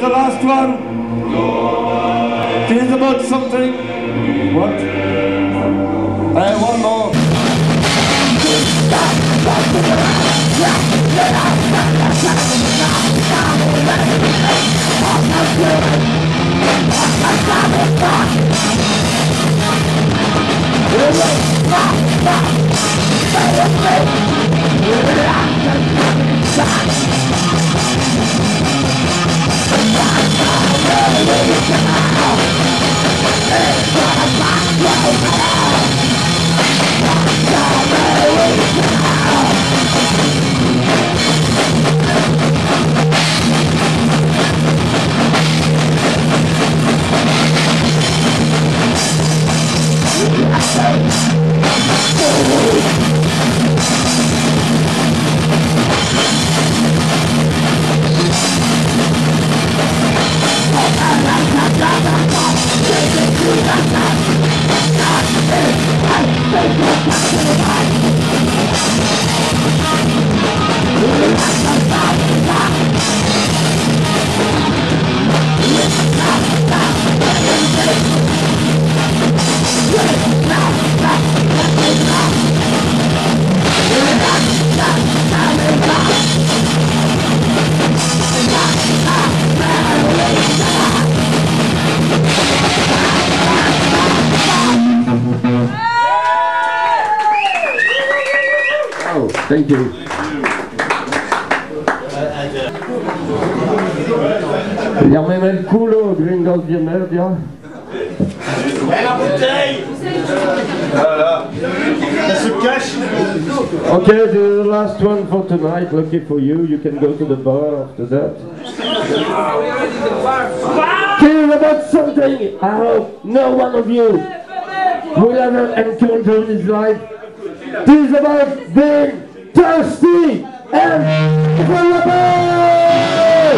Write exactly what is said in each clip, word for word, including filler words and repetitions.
the last one. It is about something. What? Uh, one more. Thank you. Llameme el culo, gringos de merda. Okay, the last one for tonight. Lucky for you, you can go to the bar after that. Care about something I hope no one of you will ever encounter in his life. This is about being thirsty and vulnerable!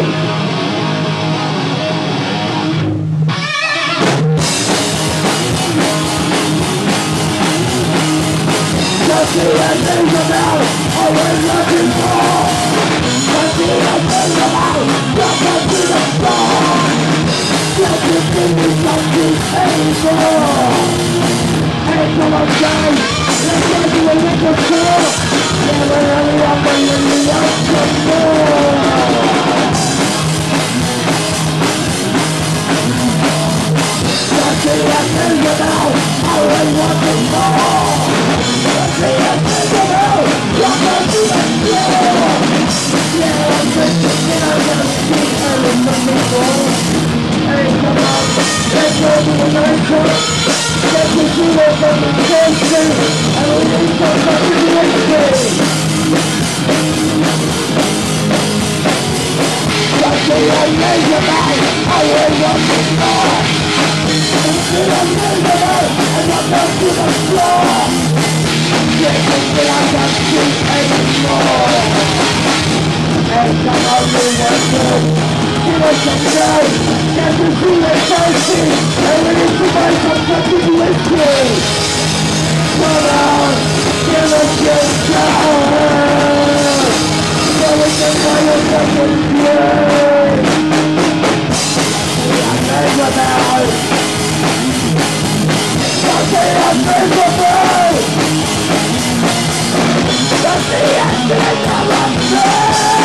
Thirsty and vulnerable, always looking for. Thirsty and vulnerable, welcome to the floor. Let me give me something anymore. Hey, come on, guys, let's go to a liquor store. Never really up and let me out some more. Thirsty and vulnerable, always wanting more. Thirsty and vulnerable, welcome to the floor. Yeah, I'm drinking dinner, gonna see early Sunday morning. Hey, come on, let's go to the night club. Let me see what's on the station, and we need some continuation. Thirsty and vulnerable, always wanting more. Thirsty and vulnerable, and welcome to the floor. Drinking till I can't see anymore. Hey, come on, we want to give us some love. Get to see we're thirsty, and we need to buy some fucking whiskey. Come on, give us your love, so we can buy a fucking drink. We are vulnerable. Thirsty and vulnerable. Thirsty and vulnerable.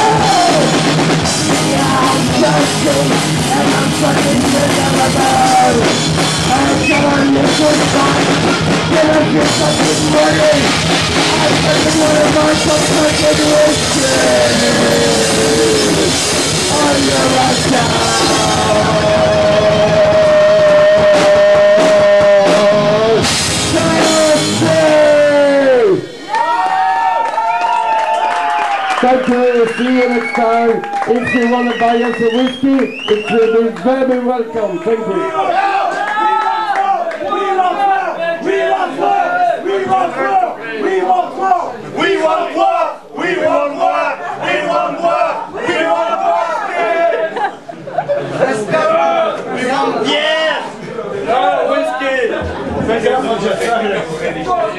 Yeah, I'm thirsty, and I'm fucking vulnerable. And come on, you good fight. Get up your fucking money. I fucking wanna buy some fucking whiskey. On your account. Thank you, see you next time. If you want to buy us a whiskey, it will be very welcome. Thank you. We want more! We want more! We want more! We want more! We want more! We want more! We want more! We want more! Let's go! We want yes! No whiskey!